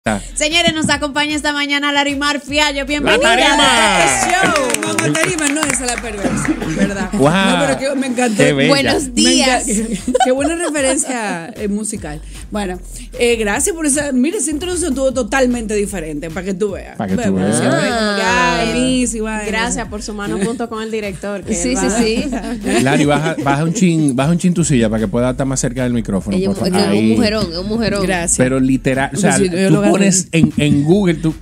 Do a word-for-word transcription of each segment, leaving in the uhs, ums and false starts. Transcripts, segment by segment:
Señores, nos acompaña esta mañana Larimar Fiallo. Bienvenida. ¡La tarima! No, no, tarima no, esa es la perversa, ¿verdad? Wow. No, pero que me encantó. Qué bella. Buenos días. Qué, qué buena referencia eh, musical. Bueno, eh, gracias por esa. Mira, esa introducción estuvo totalmente diferente, para que tú veas. Para que tú Bueno, veas. siempre como que, ay, Miss, y vaina. Gracias por su mano junto con el director. Que Sí, él sí, va- sí. Lari, baja, baja un chin, baja un chin tu silla para que pueda estar más cerca del micrófono. Ella por es favor. un Ahí. mujerón, es un mujerón. Gracias. Pero literal, o sea, Sí, yo tú lo agarré. pones en, en Google, tú.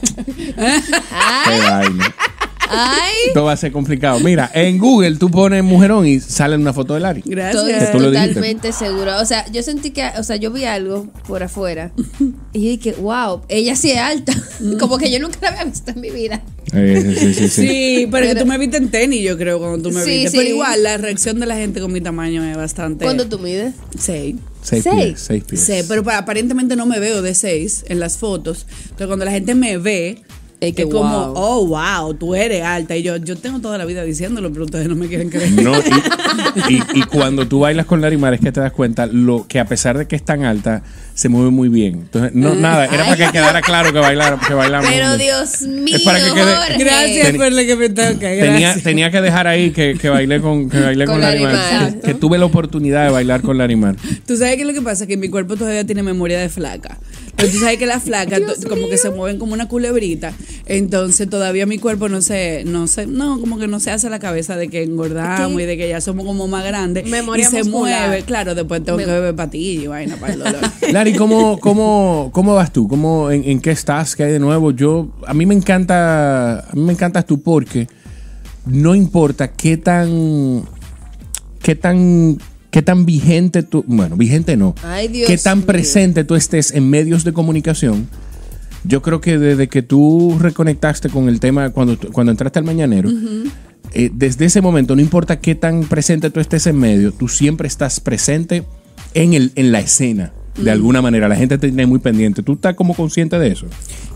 Ay, Qué vaina. ay. Esto va a ser complicado. Mira, en Google tú pones mujerón y sale una foto de Lari. Estoy Gracias. tú lo dijiste. totalmente segura. O sea, yo sentí que, o sea, yo vi algo por afuera y yo dije, wow, ella sí es alta. Como que yo nunca la había visto en mi vida. Eh, sí, sí, sí. Sí, pero, Pero- que tú me viste en tenis, yo creo, cuando tú me Sí, viste. sí. Pero igual, la reacción de la gente con mi tamaño es bastante. ¿Cuándo tú mides? Seis. Seis Seis. pies, seis pies. Sí, pero pa- aparentemente no me veo de seis en las fotos. Pero cuando la gente me ve, Es que es como, wow. oh, wow, tú eres alta. Y yo, yo tengo toda la vida diciéndolo, pero ustedes no me quieren creer. No, y, y- y cuando tú bailas con Larimar es que te das cuenta lo que a pesar de que es tan alta, se mueve muy bien. Entonces, no, nada, era para que quedara claro que bailar, que bailamos. Pero juntos. Dios mío, para que quede- Jorge. Gracias Ten- por lo que me toca. Tenía, Gracias. tenía que dejar ahí que, que bailé con, que bailé con, Con Larimar. Larimar. Que, que tuve la oportunidad de bailar con Larimar. Tú sabes que lo que pasa es que mi cuerpo todavía tiene memoria de flaca. Pero tú sabes que las flacas to- como que se mueven como una culebrita. Entonces todavía mi cuerpo no se, no se, no, como que no se hace la cabeza de que engordamos ¿Qué? y de que ya somos como más grandes. Memoria y se muscular. mueve. Claro, después tengo Me- que beber patillas y vaina para el dolor. Lari, ¿cómo, cómo, cómo vas tú? ¿Cómo, en, en qué estás? ¿Qué hay de nuevo? Yo, a mí me encanta, a mí me encantas tú porque no importa qué tan, qué tan, qué tan vigente tú, bueno, vigente no, Ay, Dios qué tan mío. presente tú estés en medios de comunicación. Yo creo que desde que tú reconectaste con el tema, cuando, cuando entraste al Mañanero, eh, desde ese momento, no importa qué tan presente tú estés en medio, tú siempre estás presente en, el, en la escena, de alguna manera. La gente te tiene muy pendiente. ¿Tú estás como consciente de eso?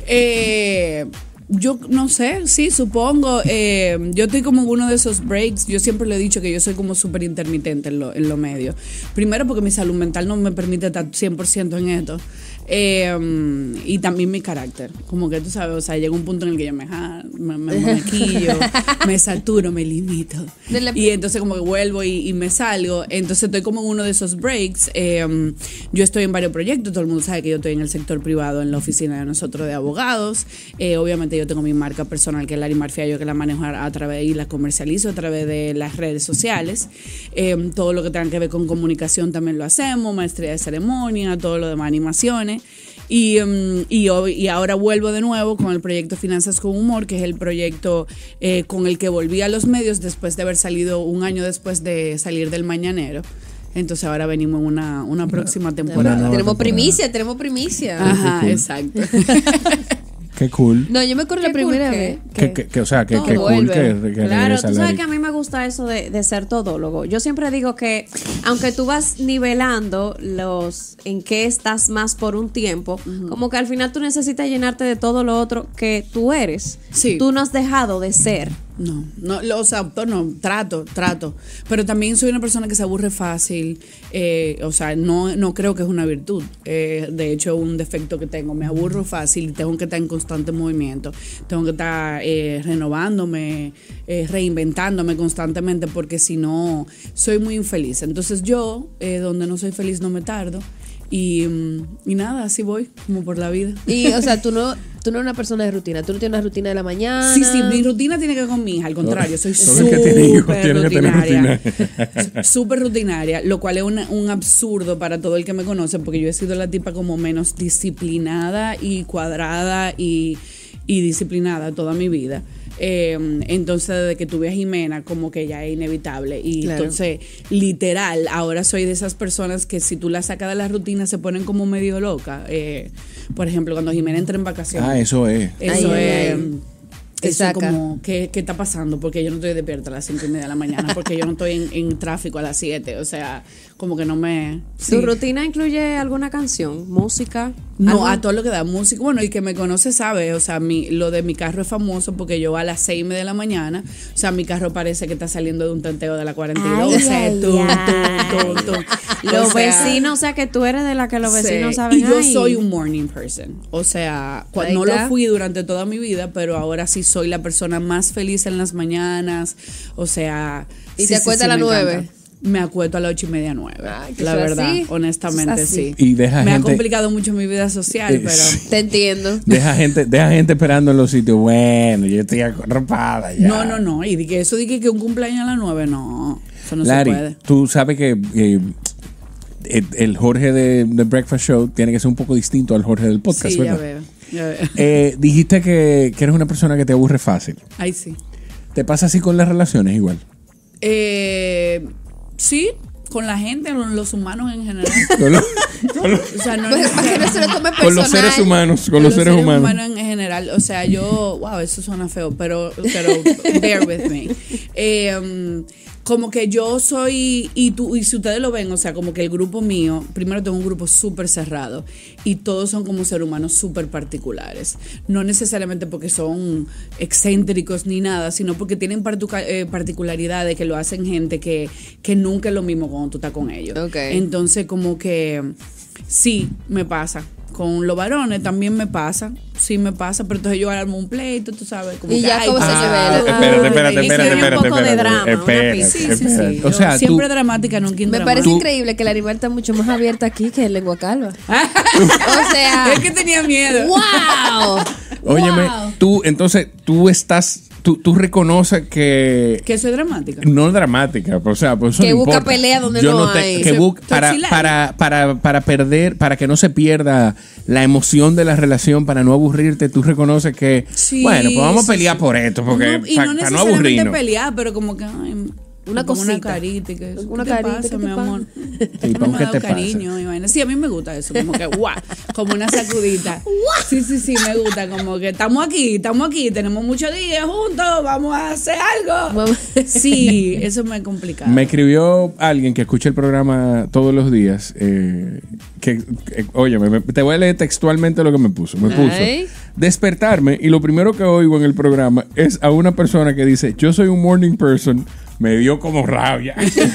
Eh, yo no sé, sí, supongo. Eh, yo estoy como en uno de esos breaks. Yo siempre le he dicho que yo soy como súper intermitente en lo, en lo medio. Primero porque mi salud mental no me permite estar cien por ciento en esto. Eh, y también mi carácter. Como que tú sabes, o sea, llega un punto en el que yo me, ja- me, me maquillo, me saturo, me limito. De la- Y entonces como que vuelvo y, y me salgo. Entonces estoy como en uno de esos breaks. Eh, yo estoy en varios proyectos. Todo el mundo sabe que yo estoy en el sector privado, en la oficina de nosotros de abogados. Eh, obviamente yo tengo mi marca personal, que es Larimar Fiallo, que la manejo a través y la comercializo a través de las redes sociales. Eh, todo lo que tenga que ver con comunicación también lo hacemos, maestría de ceremonia, todo lo demás, animaciones. Y, um, y, hoy- y ahora vuelvo de nuevo con el proyecto Finanzas con Humor, que es el proyecto eh, con el que volví a los medios después de haber salido un año después de salir del Mañanero. Entonces ahora venimos en una, una próxima temporada. nueva Tenemos temporada. primicia, tenemos primicia. Ajá, Qué cool. exacto. Qué cool. No, yo me acuerdo la Qué cool primera que- vez. Que, que- que- o sea, que, Todo que cool vuelve. que, que Claro, regresa tú sabes Lari. que a mí me gusta eso de, de ser todólogo. Yo siempre digo que aunque tú vas nivelando los en qué estás más por un tiempo, como que al final tú necesitas llenarte de todo lo otro que tú eres. Sí. Tú no has dejado de ser. No, no, lo- o sea, no, trato, trato. Pero también soy una persona que se aburre fácil. eh, o sea, no, no creo que es una virtud. Eh, de hecho, es un defecto que tengo. Me aburro fácil y tengo que estar en constante movimiento. Tengo que estar eh, renovándome, eh, reinventándome constantemente, porque si no, soy muy infeliz. Entonces yo, eh, donde no soy feliz, no me tardo. Y, mm, y nada, así voy, como por la vida. Y, o sea, tú no, tú no eres una persona de rutina. Tú no tienes una rutina de la mañana. Sí, sí, mi rutina tiene que ver con mi hija, al contrario, soy Todo el que tiene hijos súper tiene que tener rutinaria. rutina. Súper rutinaria, lo cual es una- un absurdo para todo el que me conoce, porque yo he sido la tipa como menos disciplinada y cuadrada y, y disciplinada toda mi vida. Eh, entonces, desde que tuve a Jimena, como que ya es inevitable. Y Claro. entonces, literal, ahora soy de esas personas que si tú la sacas de la rutina se ponen como medio loca. Eh, por ejemplo, cuando Jimena entra en vacaciones. Ah, eso es. Eso Ay, es. ay, Te Eso es saca. como, ¿qué, ¿qué está pasando? Porque yo no estoy despierta a las cinco y media de la mañana, porque yo no estoy en, en tráfico a las siete. O sea, como que no me. ¿Tu sí. rutina incluye alguna canción, música? No, ¿Algo? a todo lo que da música. Bueno, y que me conoce sabe, o sea, mi, lo de mi carro es famoso porque yo a las seis y media de la mañana, o sea, mi carro parece que está saliendo de un tenteo de la cuarenta y dos. Ay, O sea, ay, tú, ay. tú, tú, tú. Los O sea, vecinos, o sea, que tú eres de la que los sí. vecinos saben. Y yo ay. soy un morning person. O sea, cua- Ahí no está. lo fui durante toda mi vida, pero ahora sí soy la persona más feliz en las mañanas. O sea, ¿Y sí, te sí, acuestas sí, a las me nueve? encanta. Me acuesto a las ocho y media, nueve. Ay, que la eso es verdad, así. honestamente, Eso es así. sí. Y deja me gente- ha complicado mucho mi vida social, Eh, pero. sí. Te entiendo. Deja gente, deja gente esperando en los sitios. Bueno, yo estoy arropada ya. No, no, no. Y de que eso de que, que un cumpleaños a las nueve, no. Eso no Larry, se puede. tú sabes que eh, el, el Jorge de The Breakfast Show tiene que ser un poco distinto al Jorge del podcast, Sí, ya ¿verdad? veo. Ya veo. Eh, dijiste que, que eres una persona que te aburre fácil. Ahí sí. ¿Te pasa así con las relaciones igual? Eh, sí, con la gente, con los humanos en general. Con, los- con los- O sea, no Pues, para que no se lo tome personal. con los seres humanos, con, los seres, humanos. en general. O sea, yo, wow, eso suena feo, pero, pero bear with me. Eh, um, como que yo soy, y tú, y si ustedes lo ven, o sea, como que el grupo mío, primero tengo un grupo súper cerrado y todos son como seres humanos súper particulares. No necesariamente porque son excéntricos ni nada, sino porque tienen partu- eh, particularidades que lo hacen gente que, que nunca es lo mismo cuando tú estás con ellos. Ok. Entonces, como que sí, me pasa. Con los varones también me pasa, sí me pasa, pero entonces yo armo un pleito, tú sabes. Como Y que, ya, ay, ¿cómo se ah, lleva el- espérate, espérate, espérate, ay, espérate, sí, espérate, un poco de espérate, drama, una espérate, pizca. Sí, sí, espérate. sí. O sea, tú, siempre dramática, nunca Me indramática. parece Tú- increíble que el animal está mucho más abierto aquí que en lengua calva. O sea, Es que tenía miedo. ¡wow! óyeme, Wow. tú, entonces, tú estás, tú, tú reconoces que Que soy dramática. no dramática, o sea, pues eso Que no busca importa. pelea donde Yo no te- hay. que Soy busca para, toxilar. para, para, para perder, para que no se pierda la emoción de la relación, para no aburrirte, tú reconoces que, Sí, bueno, pues vamos sí, a pelear sí. por esto, porque No, y para no no necesariamente aburrirnos. pelear, pero como que ay, Una como una cosita. carita y que eso, Una ¿qué te carita, pasa, ¿qué te mi pasa? amor? Sí, No ¿cómo me qué ha te dado cariño y vaina. Sí, a mí me gusta eso, como que guau, como una sacudita. Sí, sí, sí, me gusta, como que estamos aquí, estamos aquí, tenemos muchos días juntos, vamos a hacer algo. Vamos. Sí, eso me ha complicado. Me escribió alguien que escucha el programa todos los días, eh, que, que- oye, me- me- te voy a leer textualmente lo que me puso. Me puso, Ay. despertarme y lo primero que oigo en el programa es a una persona que dice, yo soy un morning person, me dio como rabia.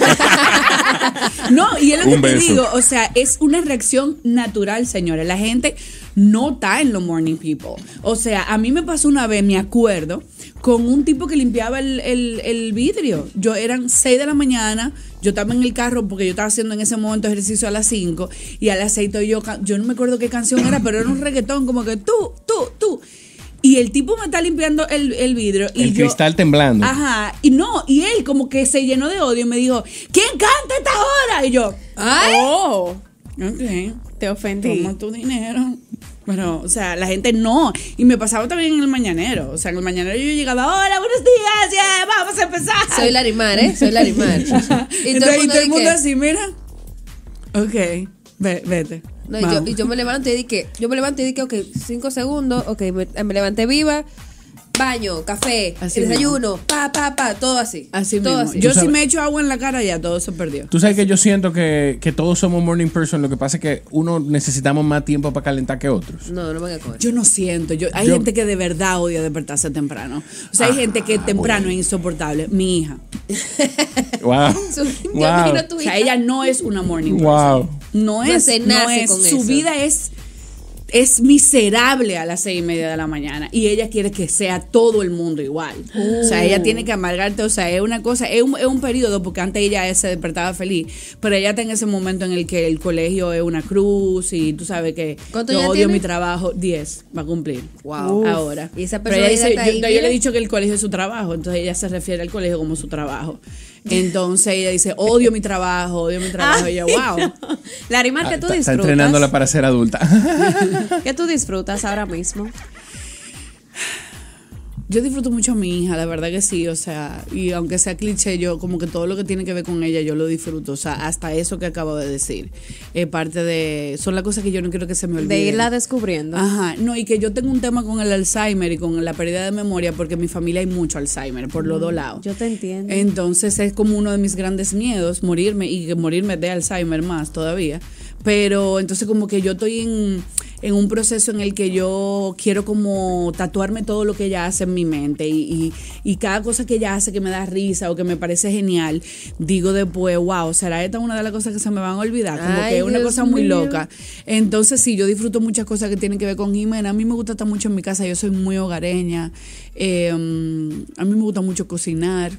No, y es lo que Un te beso. digo, o sea, es una reacción natural, señores. La gente no está en los morning people. O sea, a mí me pasó una vez, me acuerdo, con un tipo que limpiaba el, el- el vidrio. Yo eran seis de la mañana, yo estaba en el carro porque yo estaba haciendo en ese momento ejercicio a las cinco y a las seis estoy yo, ca- yo no me acuerdo qué canción era, pero era un reggaetón como que tú, tú, tú. Y el tipo me está limpiando el, el vidrio. Y El yo, cristal temblando. Ajá, y no, y él como que se llenó de odio y me dijo, ¿quién canta a esta hora? Y yo, ¡Ay! oh, ok, Te ofendí. toma tu dinero. Pero, o sea, la gente no. Y me pasaba también en el mañanero. O sea, en el mañanero yo llegaba, hola, buenos días, ya, vamos a empezar. Soy Larimar, ¿eh? Soy Larimar. Y todo Entonces, el y mundo, todo el mundo dice- así, mira. Ok, ve- vete. No, y, yo, Vamos. y yo me levanto y dije, yo me levanto y dije, ok, cinco segundos, ok, me, me levanté viva, baño, café, Así desayuno, pa, pa, pa, todo así. Así todo mismo. así. Yo Tú sabes- si me echo agua en la cara, ya todo se perdió. Tú sabes que yo siento que, que todos somos morning person, lo que pasa es que uno necesitamos más tiempo para calentar que otros. No, no me hagas con eso. Yo no siento. Yo, hay Yo- gente que de verdad odia despertarse temprano. O sea, hay Ah, gente que temprano bueno. es insoportable. Mi hija. Wow. Su- yo Wow. imagino a tu O sea, hija. ella no es una morning person. Wow. No No es, se no nace es. con Su eso. vida es, es miserable a las seis y media de la mañana y ella quiere que sea todo el mundo igual. O sea, ella tiene que amargarte, o sea, es una cosa, es un, es un periodo, porque antes ella se despertaba feliz, pero ella está en ese momento en el que el colegio es una cruz y tú sabes que ¿Cuánto yo ella odio tiene? mi trabajo, diez va a cumplir. Wow. Ahora. Y esa Pero persona ella dice, está yo, ahí, yo le mira. he dicho que el colegio es su trabajo, entonces ella se refiere al colegio como su trabajo. Entonces ella dice, odio mi trabajo, odio mi trabajo. Y yo, wow. Larimar, ¿qué tú Está, está disfrutas? entrenándola para ser adulta. ¿Qué tú disfrutas ahora mismo? Yo disfruto mucho a mi hija, la verdad que sí, o sea, y aunque sea cliché, yo como que todo lo que tiene que ver con ella, yo lo disfruto, o sea, hasta eso que acabo de decir, es parte de, son las cosas que yo no quiero que se me olviden. De irla descubriendo. Ajá, no, y que yo tengo un tema con el Alzheimer y con la pérdida de memoria, porque en mi familia hay mucho Alzheimer, por los dos lados. Yo te entiendo. Entonces es como uno de mis grandes miedos, morirme, y que morirme de Alzheimer más todavía, pero entonces como que yo estoy en, en un proceso en el que yo quiero como tatuarme todo lo que ella hace en mi mente y, y, y cada cosa que ella hace que me da risa o que me parece genial, digo después, wow, ¿será esta una de las cosas que se me van a olvidar? Como Ay, que es una Dios cosa muy mío. loca. Entonces sí, yo disfruto muchas cosas que tienen que ver con Jimena. A mí me gusta estar mucho en mi casa, yo soy muy hogareña. Eh, a mí me gusta mucho cocinar.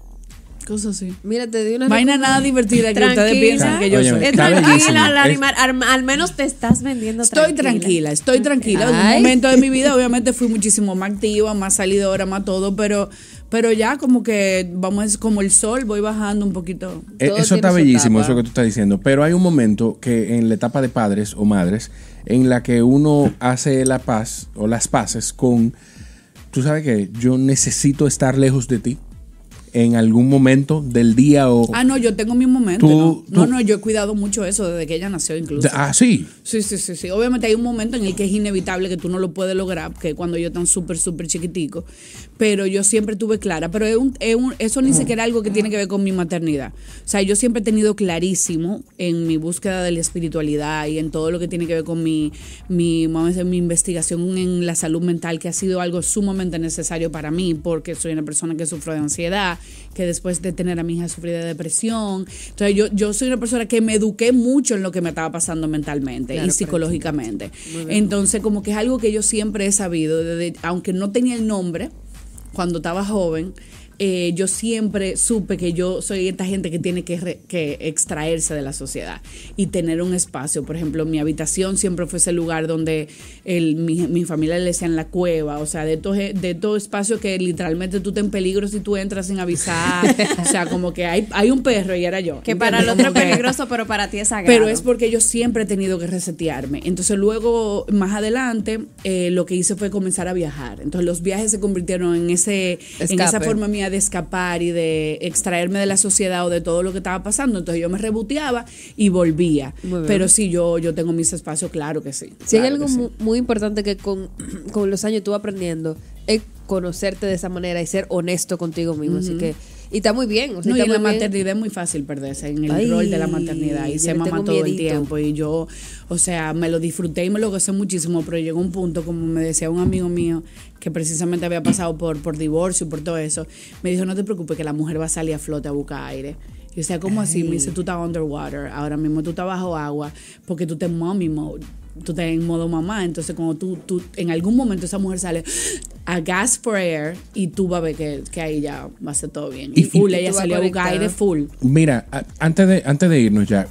Cosas así. Mira, te di una Vaina nada divertida que ustedes Tranquila. piensan que yo Óyeme, soy. Es Está tranquila, bellísimo. Larimar. Al, al menos te estás vendiendo Estoy tranquila, estoy tranquila. En un Ay. momento de mi vida, obviamente, fui muchísimo más activa, más salidora, más todo, pero, pero ya como que vamos, es como el sol, voy bajando un poquito. Eh, Todo Eso está tiene su bellísimo, etapa. eso que tú estás diciendo. Pero hay un momento que en la etapa de padres o madres, en la que uno hace la paz o las paces con, tú sabes que yo necesito estar lejos de ti en algún momento del día o... Ah, no, yo tengo mi momento. Tú- no. tú- no, no, yo he cuidado mucho eso desde que ella nació incluso. Ah, sí. Sí, sí, sí, sí. Obviamente hay un momento en el que es inevitable que tú no lo puedes lograr, que es cuando yo tan súper, súper chiquitico. Pero yo siempre tuve clara. Pero es un, es un- eso ni siquiera es algo que tiene que ver con mi maternidad. O sea, yo siempre he tenido clarísimo en mi búsqueda de la espiritualidad y en todo lo que tiene que ver con mi, mi, vamos a decir, mi investigación en la salud mental, que ha sido algo sumamente necesario para mí, porque soy una persona que sufre de ansiedad, que después de tener a mi hija sufrí de depresión. Entonces yo, yo soy una persona que me eduqué mucho en lo que me estaba pasando mentalmente Claro, y psicológicamente. Entonces como que es algo que yo siempre he sabido, desde, aunque no tenía el nombre cuando estaba joven, eh, yo siempre supe que yo soy esta gente que tiene que, re- que extraerse de la sociedad y tener un espacio. Por ejemplo, mi habitación siempre fue ese lugar donde el, mi, mi familia le decían la cueva, o sea, de todo, de todo espacio que literalmente tú te en peligro si tú entras sin avisar. O sea, como que hay, hay un perro y era yo. Que para el ¿entiendes? otro Como es que- peligroso, pero para ti es sagrado. pero es porque yo siempre he tenido que resetearme. Entonces luego, más adelante, eh, lo que hice fue comenzar a viajar. Entonces los viajes se convirtieron en ese en esa Escape. forma mía de escapar y de extraerme de la sociedad o de todo lo que estaba pasando. Entonces yo me reboteaba y volvía. Muy bien. Pero sí, yo, yo tengo mis espacios, claro que sí. Si hay claro algo que sí. mu- muy importante que con, con los años tú vas aprendiendo, es conocerte de esa manera y ser honesto contigo mismo. Así que, y está muy bien. O sea, No, y está en la muy bien. maternidad es muy fácil perderse en el Ay, rol de la maternidad y yo ser le mamá tengo todo el miedito. tiempo. Y yo, o sea, me lo disfruté y me lo gocé muchísimo, pero llegó un punto, como me decía un amigo mío, que precisamente había pasado por, por divorcio y por todo eso, me dijo, no te preocupes que la mujer va a salir a flote a buscar aire. Y o sea, ¿cómo así? Me dice, tú estás underwater, ahora mismo tú estás bajo agua, porque tú estás en mommy mode. Tú estás en modo mamá, entonces cuando tú, tú en algún momento esa mujer sale a gas for air y tú vas a ver que, que ahí ya va a ser todo bien. Y- Y full, y ella tú vas salió a buscar conectada. aire full. Mira, a- antes de, antes de irnos ya,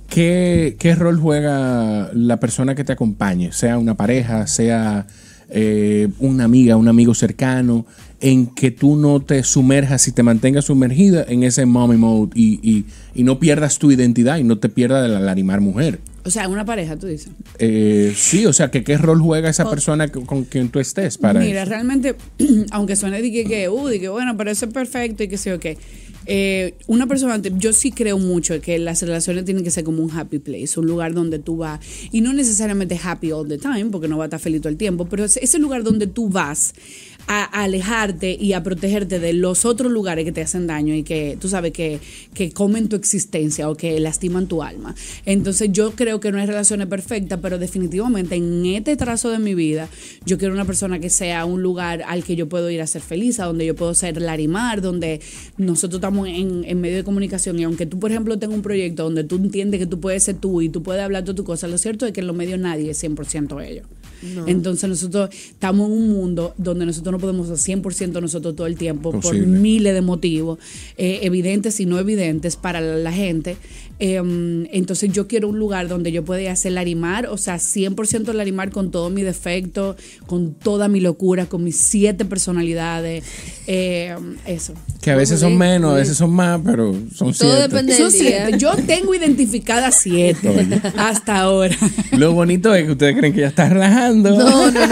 ¿qué, ¿qué rol juega la persona que te acompañe? Sea una pareja, sea eh, una amiga, un amigo cercano, en que tú no te sumerjas y te mantengas sumergida en ese mommy mode y, y, y no pierdas tu identidad y no te pierdas de la Larimar mujer. O sea, una pareja, tú dices. Eh, sí, o sea, que qué rol juega esa persona con, con quien tú estés para Mira, eso? realmente, aunque suene de que, que, uh, de que bueno, pero eso es perfecto y que sé yo qué. Eh, una persona, yo sí creo mucho que las relaciones tienen que ser como un happy place, un lugar donde tú vas, y no necesariamente happy all the time, porque no va a estar feliz todo el tiempo, pero es ese lugar donde tú vas a, a alejarte y a protegerte de los otros lugares que te hacen daño y que tú sabes que, que comen tu existencia o que lastiman tu alma. Entonces yo creo que no hay relaciones perfectas, pero definitivamente en este trazo de mi vida yo quiero una persona que sea un lugar al que yo puedo ir a ser feliz, a donde yo puedo ser Larimar, donde nosotros estamos en, en medio de comunicación y aunque tú por ejemplo tengas un proyecto donde tú entiendes que tú puedes ser tú y tú puedes hablar de tu cosa, lo cierto es que en los medios nadie es cien por ciento ellos. No. Entonces nosotros estamos en un mundo donde nosotros no podemos ser cien por ciento nosotros todo el tiempo. Posible. Por miles de motivos, eh, evidentes y no evidentes para la, la gente. Eh, entonces yo quiero un lugar donde yo pueda hacer Larimar, o sea, cien por ciento Larimar con todos mis defectos, con toda mi locura, con mis siete personalidades. Eh, eso. Que a veces son menos, a veces son más, pero son siete. Todo depende Son del día. siete. Yo tengo identificadas siete hasta ahora. Lo bonito es que ustedes creen que ya está relajando. No, no, no.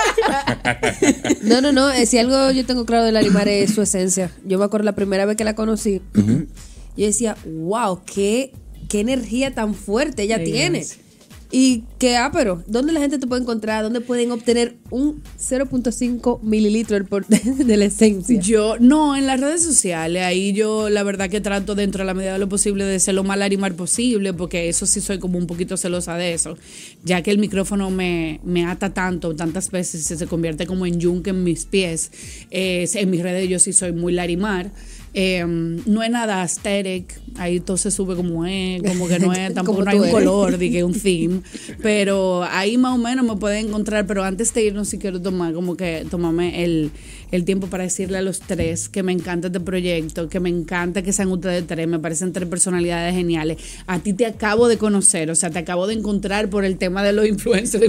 No, no, no. Eh, si algo yo tengo claro de Larimar es su esencia. Yo me acuerdo la primera vez que la conocí, uh-huh. yo decía, wow, qué, qué energía tan fuerte ella Sí, tiene. sí. Y que, ah, pero, ¿dónde la gente te puede encontrar? ¿Dónde pueden obtener un cero punto cinco mililitros de la esencia? Yo, no, en las redes sociales, ahí yo la verdad que trato dentro de la medida de lo posible de ser lo más larimar posible, porque eso sí soy como un poquito celosa de eso, ya que el micrófono me, me ata tanto, tantas veces se, se convierte como en yunque en mis pies. Eh, en mis redes yo sí soy muy larimar. Eh, no es nada aesthetic, ahí todo se sube como es, como que no es, tampoco no hay un eres. color, dije un theme, pero ahí más o menos me pueden encontrar. Pero antes de irnos, si quiero tomar como que tomarme el, el tiempo para decirle a los tres que me encanta este proyecto, que me encanta que sean ustedes tres, me parecen tres personalidades geniales. A ti te acabo de conocer, o sea, te acabo de encontrar por el tema de los influencers del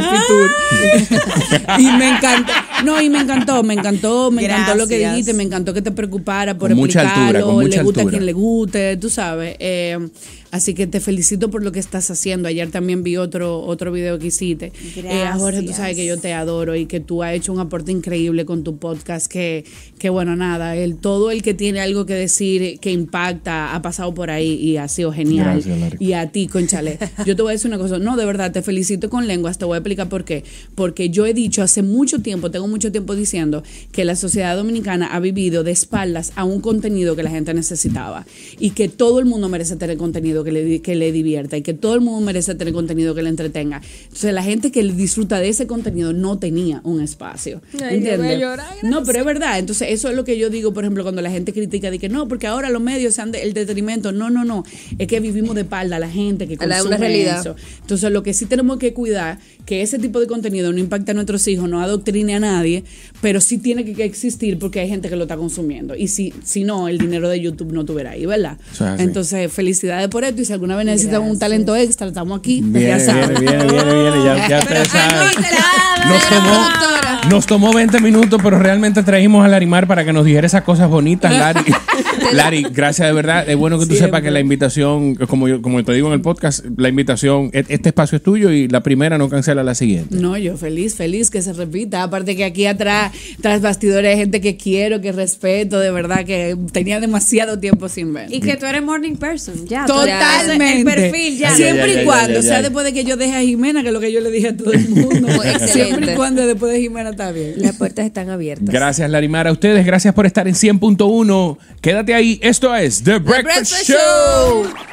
Fitur. Y me encantó, no, y me encantó, me encantó, me Gracias. encantó lo que dijiste, me encantó que te preocupara por explicar. Altura, con mucha le gusta altura. A quien le guste, tú sabes. Eh, así que te felicito por lo que estás haciendo. Ayer también vi otro otro video que hiciste. Eh, Jorge, tú sabes que yo te adoro y que tú has hecho un aporte increíble con tu podcast. Que, que bueno, nada, el, todo el que tiene algo que decir que impacta ha pasado por ahí y ha sido genial. Gracias, y a ti, conchale. Yo te voy a decir una cosa. No, de verdad, te felicito con lenguas. Te voy a explicar por qué. Porque yo he dicho hace mucho tiempo, tengo mucho tiempo diciendo que la sociedad dominicana ha vivido de espaldas a un contenido que la gente necesitaba y que todo el mundo merece tener contenido que le, que le divierta y que todo el mundo merece tener contenido que le entretenga. Entonces la gente que disfruta de ese contenido no tenía un espacio. Ay, ¿entiendes? Llorar, no, pero es verdad. Entonces eso es lo que yo digo, por ejemplo, cuando la gente critica de que no, porque ahora los medios sean de, el entretenimiento. No, no, no. Es que vivimos de espalda a la gente que consume una realidad. Eso. Entonces lo que sí tenemos que cuidar, que ese tipo de contenido no impacte a nuestros hijos, no adoctrine a nadie, pero sí tiene que existir porque hay gente que lo está consumiendo. Y si, si no, el dinero de YouTube no tuviera ahí, ¿verdad? O sea, Entonces, felicidades por esto. Y si alguna vez necesitan un talento extra, estamos aquí. Viene, ya saben. Viene, viene, viene, viene. Ya, ya ustedes saben. Nos tomó, nos tomó veinte minutos, pero realmente trajimos a Larimar para que nos dijera esas cosas bonitas, Lari. Lari, gracias de verdad. Es bueno que tú Siempre. sepas que la invitación, como yo, como te digo en el podcast, la invitación, este espacio es tuyo y la primera no cancela la siguiente. No, yo feliz, feliz que se repita. Aparte que aquí atrás, tras bastidores, hay gente que quiero, que respeto, de verdad, que tenía demasiado tiempo sin ver. Y que tú eres morning person, ya. Totalmente. El perfil, ya. Siempre ya, ya, y cuando, ya, ya, ya. sea después de que yo deje a Jimena, que es lo que yo le dije a todo el mundo. Siempre y cuando después de Jimena está bien. Las puertas están abiertas. Gracias, Larimar. A ustedes, gracias por estar en cien punto uno. Quédate ahí. Esto es The Breakfast, The Breakfast Show. Show.